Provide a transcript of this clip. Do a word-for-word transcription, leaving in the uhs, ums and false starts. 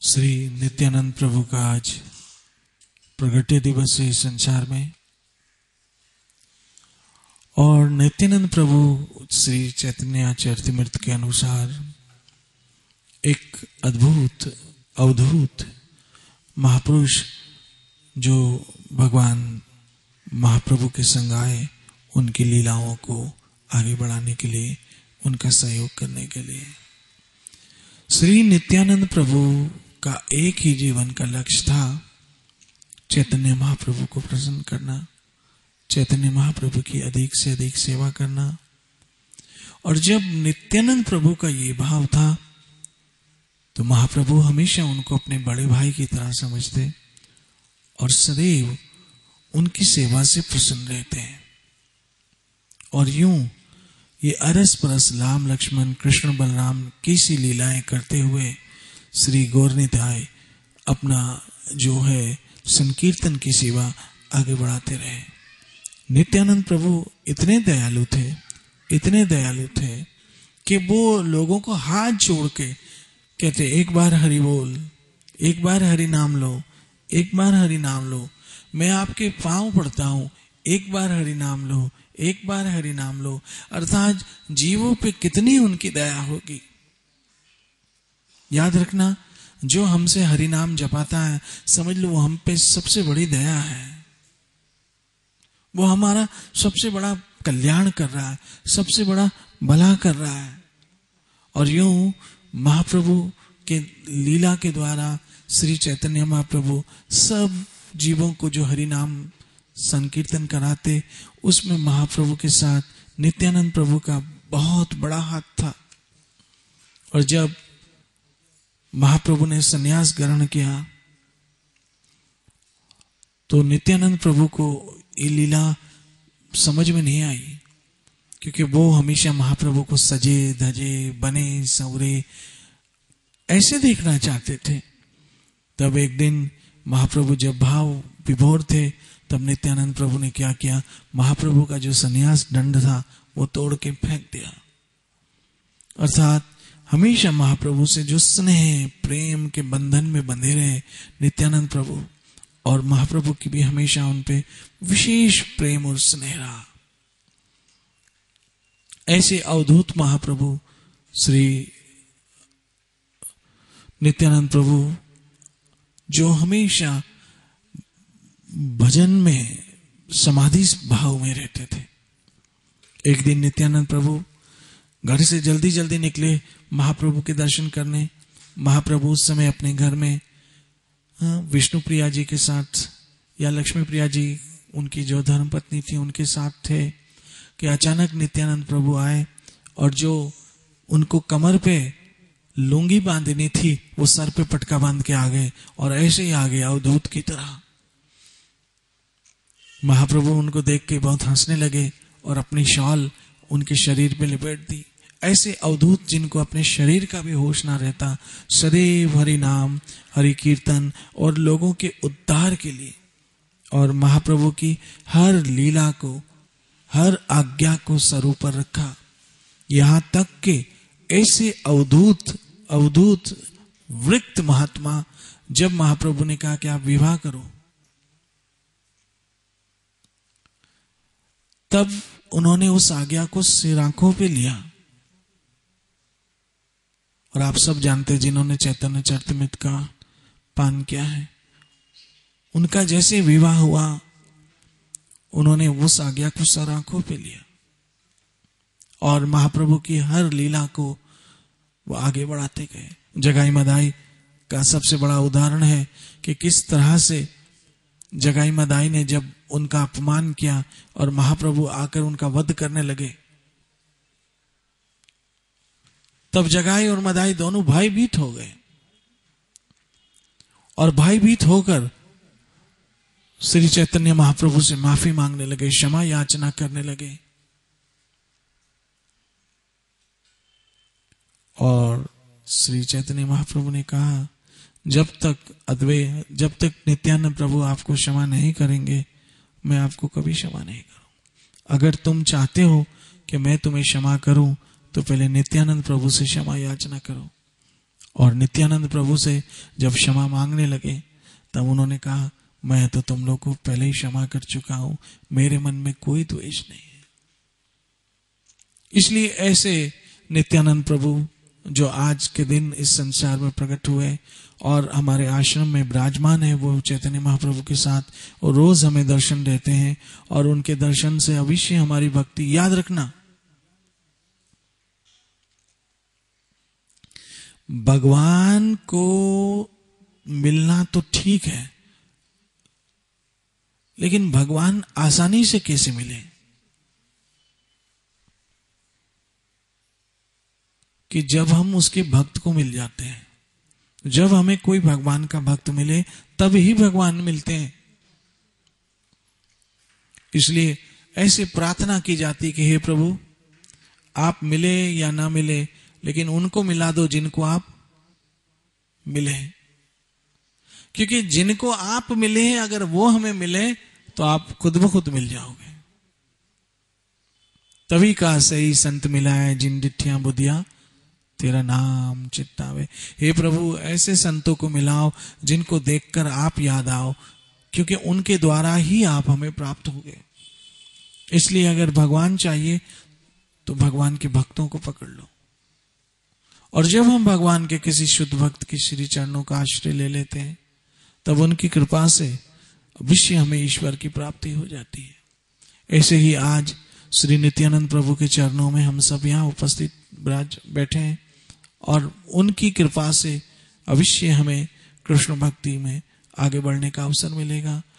श्री नित्यानंद प्रभु का आज प्रगट्य दिवस है संसार में। और नित्यानंद प्रभु श्री चैतन्य चरितमृत के अनुसार एक अद्भुत अवधूत महापुरुष जो भगवान महाप्रभु के संग आए, उनकी लीलाओं को आगे बढ़ाने के लिए, उनका सहयोग करने के लिए। श्री नित्यानंद प्रभु का एक ही जीवन का लक्ष्य था, चैतन्य महाप्रभु को प्रसन्न करना, चैतन्य महाप्रभु की अधिक से अधिक सेवा करना। और जब नित्यानंद प्रभु का ये भाव था तो महाप्रभु हमेशा उनको अपने बड़े भाई की तरह समझते और सदैव उनकी सेवा से प्रसन्न रहते हैं। और यूं ये अरस परस राम लक्ष्मण कृष्ण बलराम की सी लीलाएं करते हुए श्री गौरनिताय अपना जो है संकीर्तन की सेवा आगे बढ़ाते रहे। नित्यानंद प्रभु इतने दयालु थे, इतने दयालु थे कि वो लोगों को हाथ जोड़ के कहते, एक बार हरि बोल, एक बार हरि नाम लो, एक बार हरि नाम लो, मैं आपके पांव पड़ता हूं, एक बार हरि नाम लो, एक बार हरि नाम लो। अर्थात जीवों पे कितनी उनकी दया होगी। याद रखना, जो हमसे हरि नाम जपाता है, समझ लो वो हम पे सबसे बड़ी दया है, वो हमारा सबसे बड़ा कल्याण कर रहा है, सबसे बड़ा भला कर रहा है। और यूं महाप्रभु के लीला के द्वारा श्री चैतन्य महाप्रभु सब जीवों को जो हरि नाम संकीर्तन कराते, उसमें महाप्रभु के साथ नित्यानंद प्रभु का बहुत बड़ा हाथ था। और जब महाप्रभु ने संन्यास ग्रहण किया तो नित्यानंद प्रभु को ये लीला समझ में नहीं आई, क्योंकि वो हमेशा महाप्रभु को सजे धजे बने संवरे ऐसे देखना चाहते थे। तब एक दिन महाप्रभु जब भाव विभोर थे, तब नित्यानंद प्रभु ने क्या किया, महाप्रभु का जो संन्यास दंड था वो तोड़ के फेंक दिया। अर्थात हमेशा महाप्रभु से जो स्नेह प्रेम के बंधन में बंधे रहे नित्यानंद प्रभु, और महाप्रभु की भी हमेशा उन पे विशेष प्रेम और स्नेह रहा। ऐसे अवधूत महाप्रभु श्री नित्यानंद प्रभु जो हमेशा भजन में समाधि भाव में रहते थे। एक दिन नित्यानंद प्रभु घर से जल्दी जल्दी निकले महाप्रभु के दर्शन करने। महाप्रभु उस समय अपने घर में विष्णु प्रिया जी के साथ या लक्ष्मी प्रिया जी, उनकी जो धर्म पत्नी थी, उनके साथ थे कि अचानक नित्यानंद प्रभु आए और जो उनको कमर पे लुंगी बांधनी थी वो सर पे पटका बांध के आ गए, और ऐसे ही आ गए अवधूत की तरह। महाप्रभु उनको देख के बहुत हंसने लगे और अपनी शॉल उनके शरीर पे लिपेट दी। ऐसे अवधूत जिनको अपने शरीर का भी होश ना रहता, सदैव हरि नाम हरि कीर्तन और लोगों के उद्धार के लिए, और महाप्रभु की हर लीला को, हर आज्ञा को सर ऊपर रखा। यहां तक कि ऐसे अवधूत अवधूत वृक्त महात्मा, जब महाप्रभु ने कहा कि आप विवाह करो, तब उन्होंने उस आज्ञा को सिर आंखों पे लिया। और आप सब जानते हैं, जिन्होंने चैतन्य चरितमृत का पान किया है, उनका जैसे विवाह हुआ, उन्होंने उस आज्ञा को सिर आंखों पे लिया और महाप्रभु की हर लीला को वो आगे बढ़ाते गए। जगाई मदाई का सबसे बड़ा उदाहरण है कि किस तरह से जगाई मदाई ने जब उनका अपमान किया और महाप्रभु आकर उनका वध करने लगे, तब जगाई और मदाई दोनों भाई भीत हो गए और भाई भीत होकर श्री चैतन्य महाप्रभु से माफी मांगने लगे, क्षमा याचना करने लगे। और श्री चैतन्य महाप्रभु ने कहा, जब तक अद्वैय जब तक नित्यानंद प्रभु आपको क्षमा नहीं करेंगे, मैं आपको कभी क्षमा नहीं करूं। अगर तुम चाहते हो कि मैं तुम्हें क्षमा करूं, तो पहले नित्यानंद प्रभु से क्षमा याचना करो। और नित्यानंद प्रभु से जब क्षमा मांगने लगे तब उन्होंने कहा, मैं तो तुम लोग को पहले ही क्षमा कर चुका हूं, मेरे मन में कोई द्वेष नहीं है। इसलिए ऐसे नित्यानंद प्रभु जो आज के दिन इस संसार में प्रकट हुए और हमारे आश्रम में विराजमान है, वो चैतन्य महाप्रभु के साथ, और रोज हमें दर्शन देते हैं, और उनके दर्शन से अवश्य हमारी भक्ति, याद रखना भगवान को मिलना तो ठीक है, लेकिन भगवान आसानी से कैसे मिले? कि जब हम उसके भक्त को मिल जाते हैं, जब हमें कोई भगवान का भक्त मिले तब ही भगवान मिलते हैं। इसलिए ऐसे प्रार्थना की जाती कि हे प्रभु, आप मिले या ना मिले, लेकिन उनको मिला दो जिनको आप मिले। क्योंकि जिनको आप मिले हैं, अगर वो हमें मिले तो आप खुद ब खुद मिल जाओगे। तभी का सही संत मिला है जिन डिठियां बुधिया तेरा नाम चित्तावे। हे प्रभु, ऐसे संतों को मिलाओ जिनको देखकर आप याद आओ, क्योंकि उनके द्वारा ही आप हमें प्राप्त होंगे। इसलिए अगर भगवान चाहिए तो भगवान के भक्तों को पकड़ लो, और जब हम भगवान के किसी शुद्ध भक्त की श्री चरणों का आश्रय ले लेते हैं, तब उनकी कृपा से अवश्य हमें ईश्वर की प्राप्ति हो जाती है। ऐसे ही आज श्री नित्यानंद प्रभु के चरणों में हम सब यहाँ उपस्थित विराज बैठे हैं, और उनकी कृपा से अवश्य हमें कृष्ण भक्ति में आगे बढ़ने का अवसर मिलेगा।